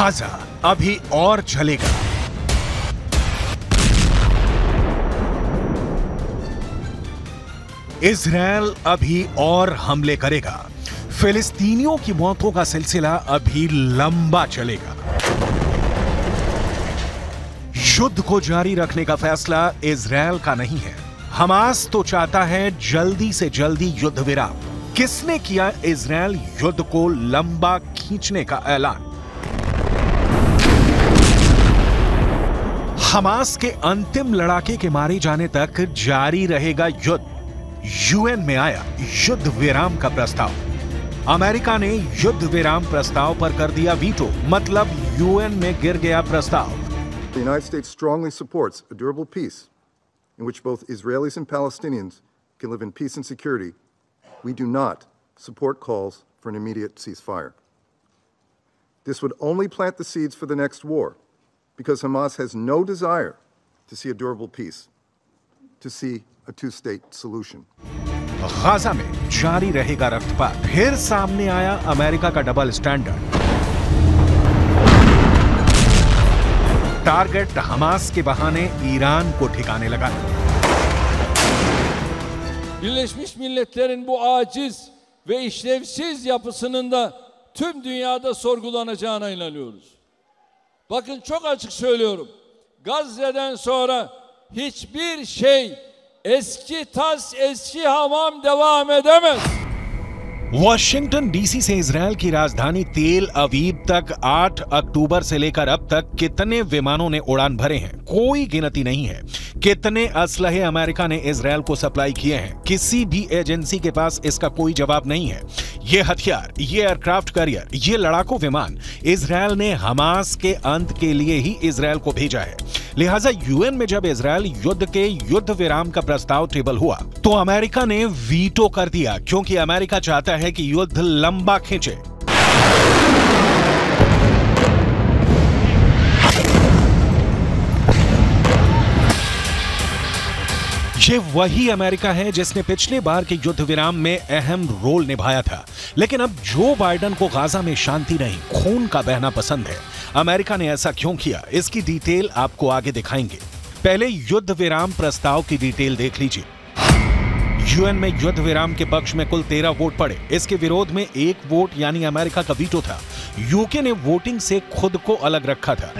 Gaza अभी और जलेगा। इजरायल अभी और हमले करेगा। फिलिस्तीनियों की मौतों का सिलसिला अभी लंबा चलेगा। युद्ध को जारी रखने का फैसला इजरायल का नहीं है। हमास तो चाहता है जल्दी से जल्दी युद्ध विराम। किसने किया इजरायल युद्ध को लंबा खींचने का ऐलान? हमास के अंतिम लड़ाके के मारे जाने तक जारी रहेगा युद्ध। यूएन में आया युद्ध विराम का प्रस्ताव। अमेरिका ने युद्ध विराम प्रस्ताव पर कर दिया वीटो, मतलब यूएन में गिर गया प्रस्ताव। The United States strongly supports a durable peace in which both Israelis and Palestinians can live in peace and security. We do not support calls for an immediate ceasefire. This would only plant the seeds for the next war, because Hamas has no desire to see a durable peace, to see a two-state solution. Gaza में जारी रहेगा रफ्तपात। फिर सामने आया America का double standard. Target Hamas के बहाने Iran को ठिकाने लगा। Birleşmiş Milletler'in bu aciz ve işlevsiz yapısının da tüm dünyada sorgulanacağına inanıyoruz. Bakın çok açık söylüyorum. Gazze'den sonra hiçbir şey eski tas eski hamam devam edemez. Washington DC से Israel की राजधानी तेल अवीव तक 8 अक्टूबर से लेकर अब तक कितने विमानों ने उड़ान भरे हैं, कोई गिनती नहीं है। कितने असलहे अमेरिका ने इजरायल को सप्लाई किए हैं, किसी भी एजेंसी के पास इसका कोई जवाब नहीं है। ये हथियार, ये एयरक्राफ्ट कैरियर, ये लड़ाकू विमान इजरायल ने हमास के अंत के लिए ही इजरायल को भेजा है। लिहाजा यूएन में जब इजरायल युद्ध के युद्ध विराम का प्रस्ताव टेबल हुआ तो अमेरिका ने वीटो कर दिया, क्योंकि अमेरिका चाहता है कि युद्ध लंबा खींचे। ये वही अमेरिका है जिसने पिछले बार के युद्ध विराम में अहम रोल निभाया था। लेकिन अब जो बाइडेन को गाजा में शांति नहीं, खून का बहना पसंद है। अमेरिका ने ऐसा क्यों किया, इसकी डिटेल आपको आगे दिखाएंगे। पहले युद्ध विराम प्रस्ताव की डिटेल देख लीजिए। यूएन में युद्ध विराम के पक्ष में कुल 13 वोट पड़े। इसके विरोध में 1 वोट यानी अमेरिका का वीटो था। यूके ने वोटिंग से खुद को अलग रखा था।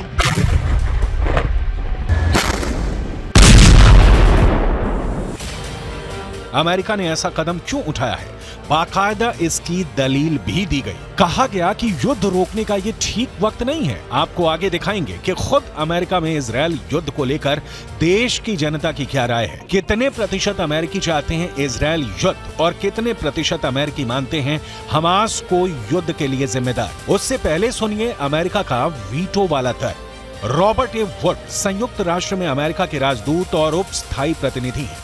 अमेरिका ने ऐसा कदम क्यों उठाया है, बाकायदा इसकी दलील भी दी गई। कहा गया कि युद्ध रोकने का ये ठीक वक्त नहीं है। आपको आगे दिखाएंगे कि खुद अमेरिका में इजरायल युद्ध को लेकर देश की जनता की क्या राय है। कितने प्रतिशत अमेरिकी चाहते हैं इजरायल युद्ध और कितने प्रतिशत अमेरिकी मानते हैं हमास को युद्ध के लिए जिम्मेदार। उससे पहले सुनिए अमेरिका का वीटो वाला तर्क। रॉबर्ट ए वुड संयुक्त राष्ट्र में अमेरिका के राजदूत और उप स्थायी प्रतिनिधि हैं।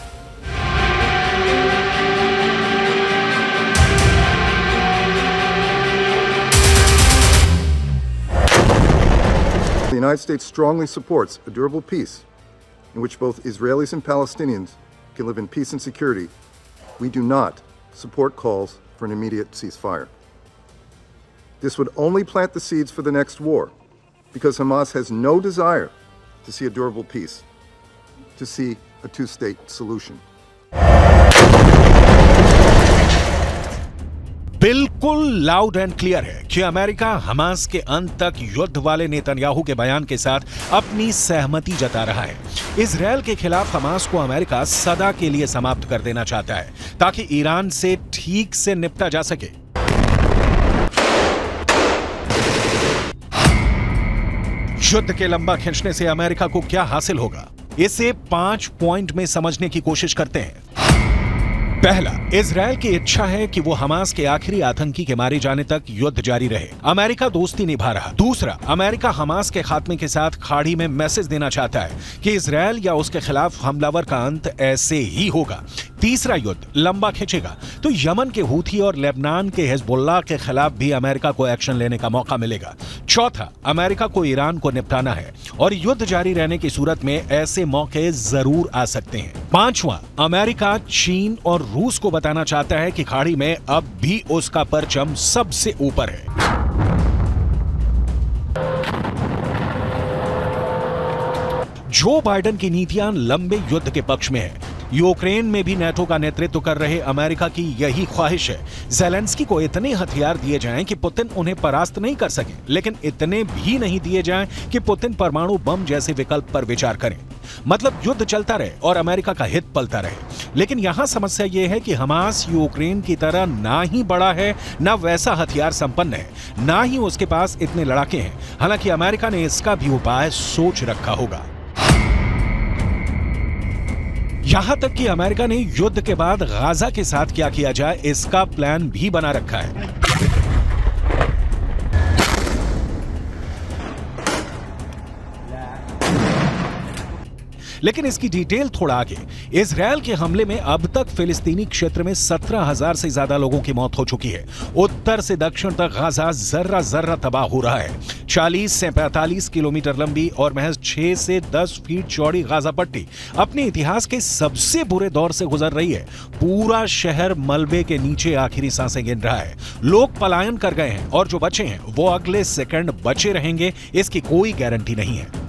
The United States strongly supports a durable peace in which both Israelis and Palestinians can live in peace and security. We do not support calls for an immediate ceasefire. This would only plant the seeds for the next war, because Hamas has no desire to see a durable peace, to see a two-state solution. बिल्कुल loud and clear है कि America Hamas के अंत तक युद्ध वाले Netanyahu के बयान के साथ अपनी सहमति जता रहा है। इजरायल के खिलाफ हमास को अमेरिका सदा के लिए समाप्त कर देना चाहता है, ताकि ईरान से ठीक से निपटा जा सके। युद्ध के लंबा खींचने से अमेरिका को क्या हासिल होगा, इसे 5 पॉइंट में समझने की कोशिश करते हैं। पहला, इजरायल की इच्छा है कि वो हमास के आखिरी आतंकी के मारे जाने तक युद्ध जारी रहे। अमेरिका दोस्ती निभा रहा। दूसरा, अमेरिका हमास के खात्मे के साथ खाड़ी में मैसेज देना चाहता है कि इजरायल या उसके खिलाफ हमलावर का अंत ऐसे ही होगा। तीसरा, युद्ध लंबा खींचेगा तो यमन के हूथी और लेबनान के हिजबुल्लाह के खिलाफ भी अमेरिका को एक्शन लेने का मौका मिलेगा। चौथा, अमेरिका को ईरान को निपटाना है और युद्ध जारी रहने की सूरत में ऐसे मौके जरूर आ सकते हैं। पांचवां, अमेरिका चीन और रूस को बताना चाहता है कि खाड़ी में अब भी उसका परचम सबसे ऊपर है। जो बाइडेन की नीतियां लंबे युद्ध के पक्ष में है। यूक्रेन में भी नाटो का नेतृत्व कर रहे अमेरिका की यही ख्वाहिश है। ज़ेलेंस्की को इतने हथियार दिए जाएं कि पुतिन उन्हें परास्त नहीं कर सके, लेकिन इतने भी नहीं दिए जाएं कि पुतिन परमाणु बम जैसे विकल्प पर विचार करें। मतलब युद्ध चलता रहे और अमेरिका का हित पलता रहे। लेकिन यहां समस्या यह है कि हमास यूक्रेन की तरह ना ही बड़ा है, ना वैसा हथियार संपन्न है, ना ही उसके पास इतने लड़ाके हैं। हालांकि अमेरिका ने इसका भी उपाय सोच रखा होगा। यहां तक कि अमेरिका ने युद्ध के बाद गाजा के साथ क्या किया जाए इसका प्लान भी बना रखा है। लेकिन इसकी डिटेल थोड़ा आगे। इजरायल के हमले में अब तक फिलिस्तीनी क्षेत्र में 17,000 से ज्यादा लोगों की मौत हो चुकी है। उत्तर से दक्षिण तक गाजा जर्रा जर्रा तबाह हो रहा है। 40 से 45 किलोमीटर लंबी और महज 6 से 10 फीट चौड़ी गाजा पट्टी अपने इतिहास के सबसे बुरे दौर से गुजर रही है। पूरा शहर मलबे के नीचे आखिरी सांसें गिन रहा है। लोग पलायन कर गए हैं और जो बचे हैं वो अगले सेकंड बचे रहेंगे, इसकी कोई गारंटी नहीं है।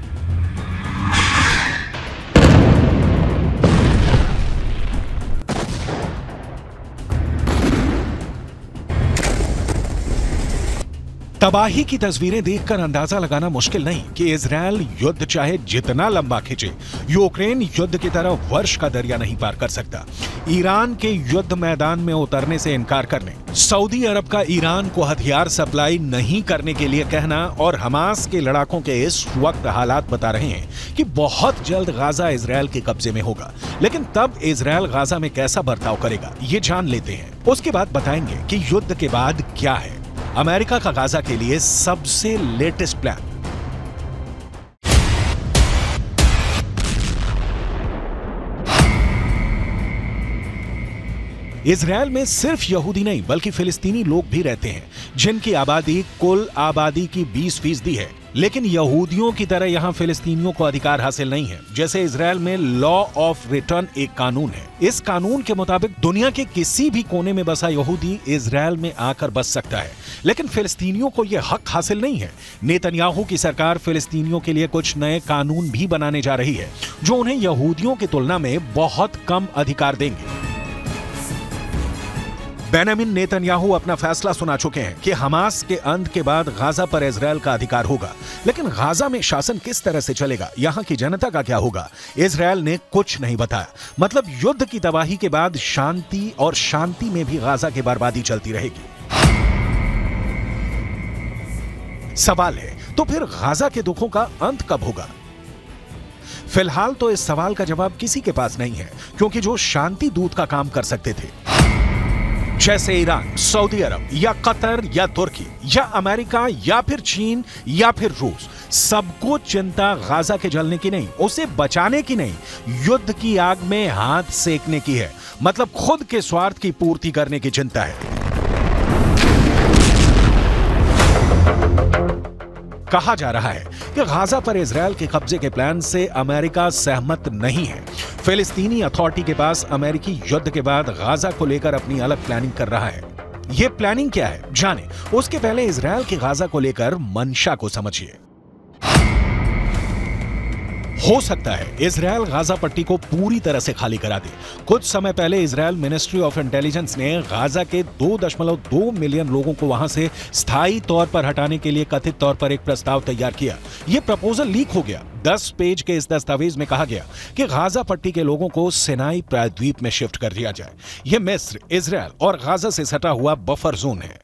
तबाही की तस्वीरें देखकर अंदाजा लगाना मुश्किल नहीं कि इजरायल युद्ध चाहे जितना लंबा खींचे, यूक्रेन युद्ध की तरह वर्ष का दरिया नहीं पार कर सकता। ईरान के युद्ध मैदान में उतरने से इनकार करने, सऊदी अरब का ईरान को हथियार सप्लाई नहीं करने के लिए कहना और हमास के लड़ाकों के इस वक्त हालात बता रहे हैं कि बहुत जल्द गाजा इजरायल के कब्जे में होगा। लेकिन तब इजरायल गाजा में कैसा बर्ताव करेगा, ये जान लेते हैं। उसके बाद बताएंगे कि युद्ध के बाद क्या है अमेरिका का गाजा के लिए सबसे लेटेस्ट प्लान। इजरायल में सिर्फ यहूदी नहीं बल्कि फिलिस्तीनी लोग भी रहते हैं, जिनकी आबादी कुल आबादी की 20% है। लेकिन यहूदियों की तरह यहां फिलिस्तीनियों को अधिकार हासिल नहीं है। जैसे इजरायल में लॉ ऑफ रिटर्न एक कानून है। इस कानून के मुताबिक दुनिया के किसी भी कोने में बसा यहूदी इजरायल में आकर बस सकता है, लेकिन फिलिस्तीनियों को यह हक हासिल नहीं है। नेतन्याहू की सरकार फिलिस्तीनियों के लिए कुछ नए कानून भी बनाने जा रही है, जो उन्हें यहूदियों की तुलना में बहुत कम अधिकार देंगे। बेंजामिन नेतन्याहू अपना फैसला सुना चुके हैं कि हमास के अंत के बाद गाजा पर इजरायल का अधिकार होगा। लेकिन गाजा में शासन किस तरह से चलेगा, यहां की जनता का क्या होगा, इजरायल ने कुछ नहीं बताया। मतलब युद्ध की तबाही के बाद शांति, और शांति में भी गाजा की बर्बादी चलती रहेगी। सवाल है, तो फिर गाजा के दुखों का अंत कब होगा? फिलहाल तो इस सवाल का जवाब किसी के पास नहीं है, क्योंकि जो शांति दूत का काम कर सकते थे, जैसे ईरान, सऊदी अरब या कतर या तुर्की या अमेरिका या फिर चीन या फिर रूस, सबको चिंता गाजा के जलने की नहीं, उसे बचाने की नहीं, युद्ध की आग में हाथ सेकने की है। मतलब खुद के स्वार्थ की पूर्ति करने की चिंता है। कहा जा रहा है कि गाजा पर इजरायल के कब्जे के प्लान से अमेरिका सहमत नहीं है। फिलिस्तीनी अथॉरिटी के पास अमेरिकी युद्ध के बाद गाजा को लेकर अपनी अलग प्लानिंग कर रहा है। यह प्लानिंग क्या है जाने, उसके पहले इजरायल के गाजा को लेकर मंशा को समझिए। हो सकता है इजरायल गाजा पट्टी को पूरी तरह से खाली करा दे। कुछ समय पहले इजरायल मिनिस्ट्री ऑफ इंटेलिजेंस ने गाजा के 2.2 मिलियन लोगों को वहां से स्थायी तौर पर हटाने के लिए कथित तौर पर एक प्रस्ताव तैयार किया। यह प्रपोजल लीक हो गया। 10 पेज के इस दस्तावेज में कहा गया कि गाजा पट्टी के लोगों को सिनाई प्रायद्वीप में शिफ्ट कर दिया जाए। यह मिस्र, इजरायल और गाजा से सटा हुआ बफर जोन है।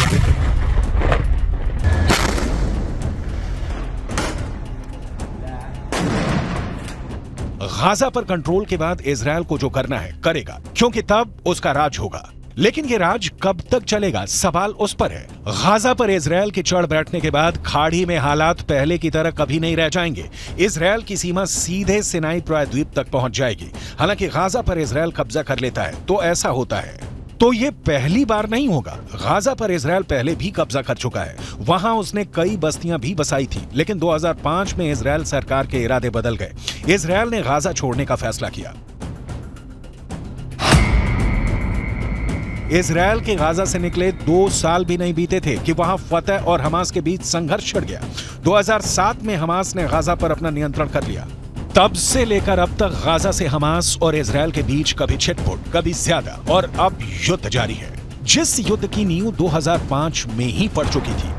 गाजा पर कंट्रोल के बाद इजरायल को जो करना है करेगा, क्योंकि तब उसका राज होगा। लेकिन ये राज कब तक चलेगा, सवाल उस पर है। गाजा पर इजरायल के चढ़ बैठने के बाद खाड़ी में हालात पहले की तरह कभी नहीं रह जाएंगे। इजरायल की सीमा सीधे सिनाई प्रायद्वीप तक पहुंच जाएगी। हालांकि गाजा पर इजरायल कब्जा कर लेता है तो ऐसा होता है, तो ये पहली बार नहीं होगा। गाजा पर इजरायल पहले भी कब्जा कर चुका है। वहां उसने कई बस्तियां भी बसाई थी, लेकिन 2005 में इजरायल सरकार के इरादे बदल गए। इजरायल ने गाजा छोड़ने का फैसला किया। इजरायल के गाजा से निकले 2 साल भी नहीं बीते थे कि वहां फतह और हमास के बीच संघर्ष छिड़ गया। 2007 में हमास ने गाजा पर अपना नियंत्रण कर लिया। तब से लेकर अब तक गाजा से हमास और इजरायल के बीच कभी छिटपुट, कभी ज्यादा और अब युद्ध जारी है, जिस युद्ध की नींव 2005 में ही पड़ चुकी थी।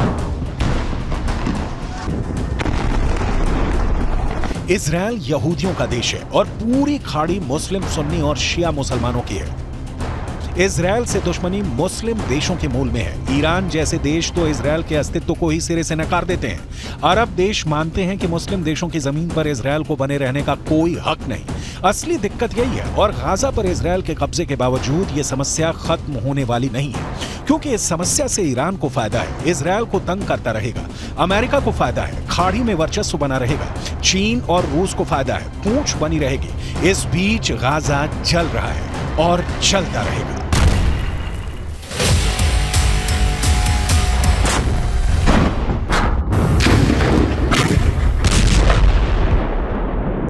इजरायल यहूदियों का देश है और पूरी खाड़ी मुस्लिम, सुन्नी और शिया मुसलमानों की है। इजरायल से दुश्मनी मुस्लिम देशों के मूल में है। ईरान जैसे देश तो इजरायल के अस्तित्व को ही सिरे से नकार देते हैं। अरब देश मानते हैं कि मुस्लिम देशों की जमीन पर इजरायल को बने रहने का कोई हक नहीं। असली दिक्कत यही है और गाजा पर इजरायल के कब्जे के बावजूद ये समस्या खत्म होने वाली नहीं है, क्योंकि इस समस्या से ईरान को फायदा है, इजरायल को तंग करता रहेगा। अमेरिका को फायदा है, खाड़ी में वर्चस्व बना रहेगा। चीन और रूस को फायदा है, पूंछ बनी रहेगी। इस बीच गाजा जल रहा है और चलता रहेगा।